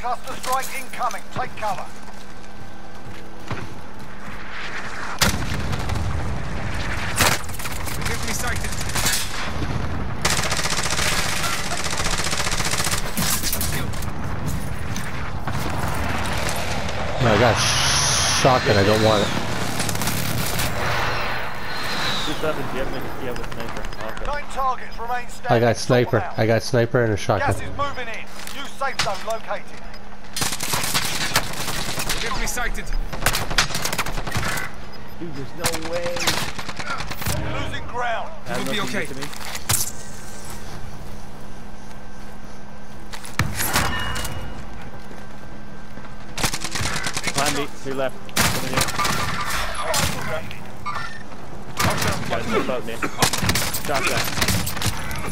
Cluster strike incoming. Take cover. Give me sighted. No, I got shotgun. I don't want it. You have a sniper. Okay. 9 targets remain standing. I got sniper. Stop them out. I got sniper and a shotgun. Gas is moving in. New safe zone located. Give me sighted. Dude, there's no way. Losing ground. It will be okay. Behind me, to your left. Coming here. Got him above me. Shotgun.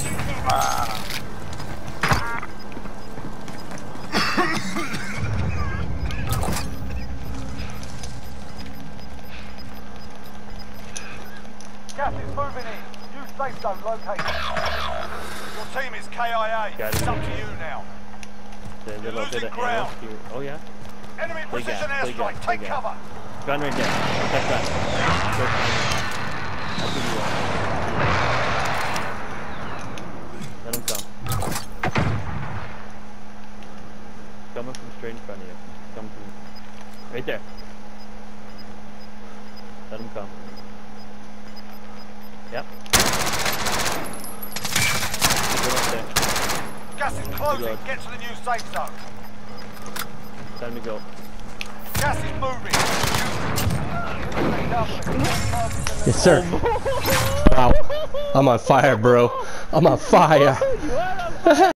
Gas is moving in. New safe zone located. Your team is KIA. Got it. It's up to you now. The little losing bit of ground. ammo here. Oh yeah. Enemy Play precision gas, play airstrike. gas, play Take gas. cover. Gun right there. Protect that. Go behind me. I'll give you one. Let him come. Coming from straight in front of you. Coming from right there. Let him come. Yep. Go up there. Gas is closing. Reload. Get to the new safe zone. Time to go. Gas is moving. Yes, sir. Wow. I'm on fire, bro. I'm on fire.